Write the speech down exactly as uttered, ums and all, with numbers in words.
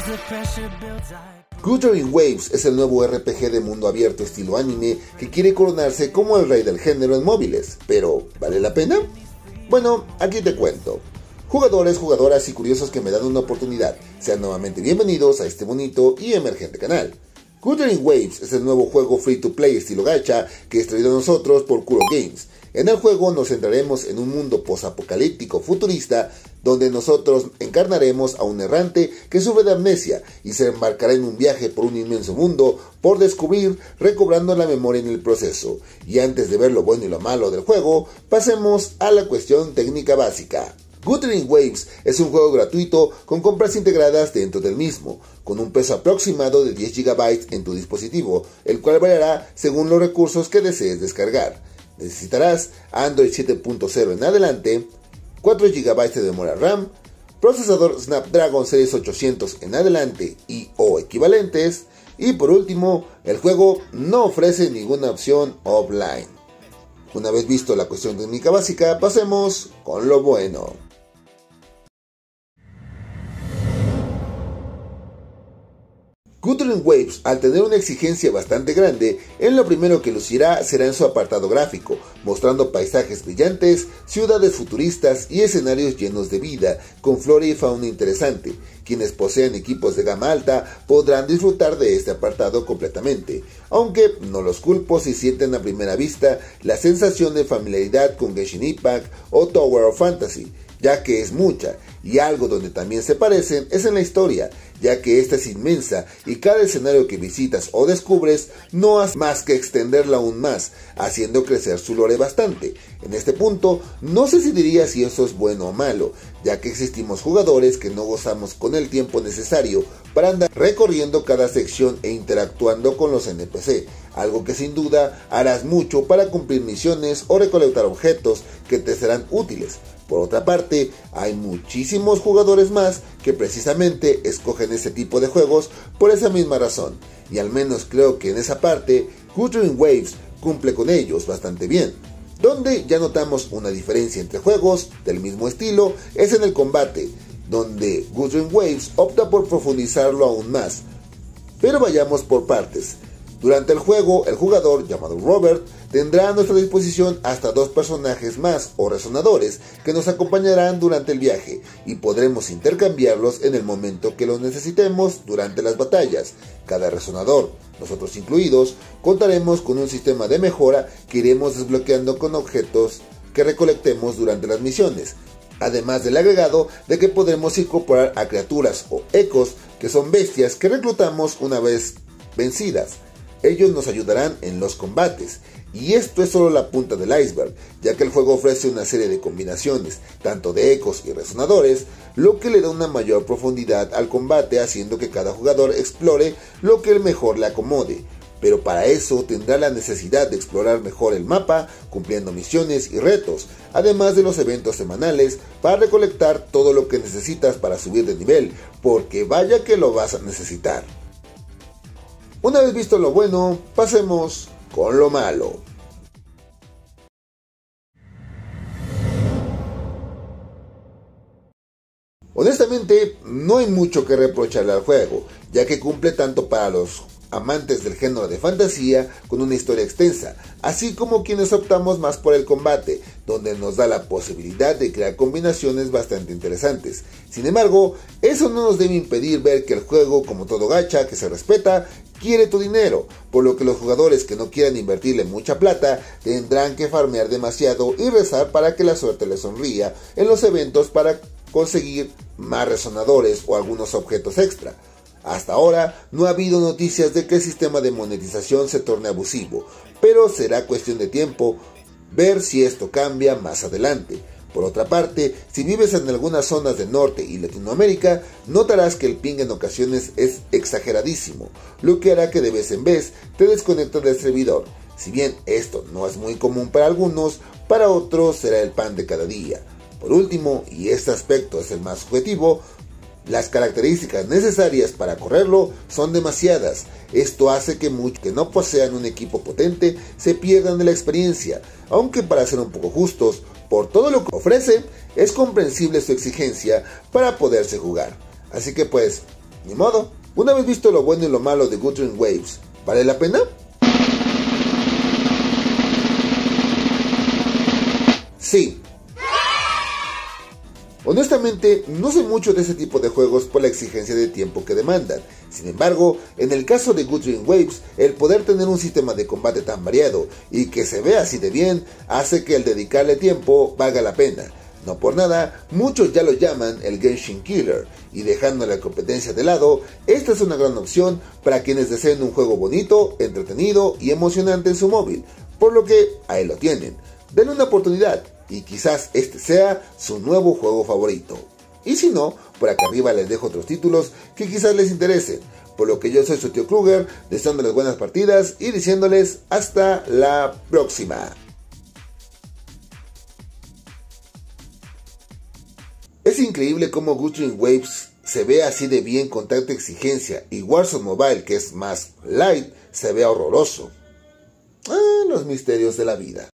Wuthering Waves es el nuevo R P G de mundo abierto estilo anime que quiere coronarse como el rey del género en móviles, pero ¿vale la pena? Bueno, aquí te cuento. Jugadores, jugadoras y curiosos que me dan una oportunidad, sean nuevamente bienvenidos a este bonito y emergente canal. Wuthering Waves es el nuevo juego free to play estilo gacha que es traído a nosotros por Kuro Games. En el juego nos centraremos en un mundo posapocalíptico futurista donde nosotros encarnaremos a un errante que sufre de amnesia y se embarcará en un viaje por un inmenso mundo por descubrir, recobrando la memoria en el proceso. Y antes de ver lo bueno y lo malo del juego, pasemos a la cuestión técnica básica. Wuthering Waves es un juego gratuito con compras integradas dentro del mismo, con un peso aproximado de diez gigabytes en tu dispositivo, el cual variará según los recursos que desees descargar. Necesitarás Android siete punto cero en adelante, cuatro gigabytes de memoria RAM, procesador Snapdragon seis ochocientos en adelante y o equivalentes, y por último, el juego no ofrece ninguna opción offline. Una vez visto la cuestión técnica básica, pasemos con lo bueno. Wuthering Waves, al tener una exigencia bastante grande, en lo primero que lucirá será en su apartado gráfico, mostrando paisajes brillantes, ciudades futuristas y escenarios llenos de vida, con flora y fauna interesante. Quienes posean equipos de gama alta podrán disfrutar de este apartado completamente, aunque no los culpo si sienten a primera vista la sensación de familiaridad con Genshin Impact o Tower of Fantasy, ya que es mucha, y algo donde también se parecen es en la historia, ya que esta es inmensa y cada escenario que visitas o descubres no hace más que extenderla aún más, haciendo crecer su lore bastante. En este punto, no sé si diría si eso es bueno o malo, ya que existimos jugadores que no gozamos con el tiempo necesario para andar recorriendo cada sección e interactuando con los N P C, algo que sin duda harás mucho para cumplir misiones o recolectar objetos que te serán útiles. Por otra parte, hay muchísimos jugadores más que precisamente escogen ese tipo de juegos por esa misma razón, y al menos creo que en esa parte, Wuthering Waves cumple con ellos bastante bien. Donde ya notamos una diferencia entre juegos del mismo estilo es en el combate, donde Wuthering Waves opta por profundizarlo aún más. Pero vayamos por partes. Durante el juego, el jugador, llamado Robert, tendrá a nuestra disposición hasta dos personajes más o resonadores que nos acompañarán durante el viaje y podremos intercambiarlos en el momento que los necesitemos durante las batallas. Cada resonador, nosotros incluidos, contaremos con un sistema de mejora que iremos desbloqueando con objetos que recolectemos durante las misiones, además del agregado de que podremos incorporar a criaturas o ecos que son bestias que reclutamos una vez vencidas. Ellos nos ayudarán en los combates, y esto es solo la punta del iceberg, ya que el juego ofrece una serie de combinaciones, tanto de ecos y resonadores, lo que le da una mayor profundidad al combate, haciendo que cada jugador explore lo que mejor le acomode. Pero para eso tendrá la necesidad de explorar mejor el mapa, cumpliendo misiones y retos, además de los eventos semanales, para recolectar todo lo que necesitas para subir de nivel, porque vaya que lo vas a necesitar. Una vez visto lo bueno, pasemos con lo malo. Honestamente, no hay mucho que reprocharle al juego, ya que cumple tanto para los amantes del género de fantasía con una historia extensa, así como quienes optamos más por el combate, donde nos da la posibilidad de crear combinaciones bastante interesantes. Sin embargo, eso no nos debe impedir ver que el juego, como todo gacha que se respeta, quiere tu dinero, por lo que los jugadores que no quieran invertirle mucha plata tendrán que farmear demasiado y rezar para que la suerte les sonría en los eventos para conseguir más resonadores o algunos objetos extra. Hasta ahora no ha habido noticias de que el sistema de monetización se torne abusivo, pero será cuestión de tiempo ver si esto cambia más adelante. Por otra parte, si vives en algunas zonas de Norte y Latinoamérica, notarás que el ping en ocasiones es exageradísimo, lo que hará que de vez en vez te desconectes del servidor. Si bien esto no es muy común para algunos, para otros será el pan de cada día. Por último, y este aspecto es el más subjetivo, las características necesarias para correrlo son demasiadas. Esto hace que muchos que no posean un equipo potente se pierdan de la experiencia, aunque para ser un poco justos, por todo lo que ofrece, es comprensible su exigencia para poderse jugar. Así que pues, Ni modo. Una vez visto lo bueno y lo malo de Wuthering Waves, ¿vale la pena? Sí. Honestamente, no sé mucho de ese tipo de juegos por la exigencia de tiempo que demandan. Sin embargo, en el caso de Wuthering Waves, el poder tener un sistema de combate tan variado y que se vea así de bien, hace que el dedicarle tiempo valga la pena. No por nada, muchos ya lo llaman el Genshin Killer, y dejando la competencia de lado, esta es una gran opción para quienes deseen un juego bonito, entretenido y emocionante en su móvil, por lo que ahí lo tienen. Denle una oportunidad y quizás este sea su nuevo juego favorito. Y si no, por acá arriba les dejo otros títulos que quizás les interesen. Por lo que yo soy su tío Kruger, deseándoles buenas partidas y diciéndoles hasta la próxima. Es increíble cómo Wuthering Waves se ve así de bien con tanta exigencia y Warzone Mobile, que es más light, se ve horroroso. Ah, los misterios de la vida.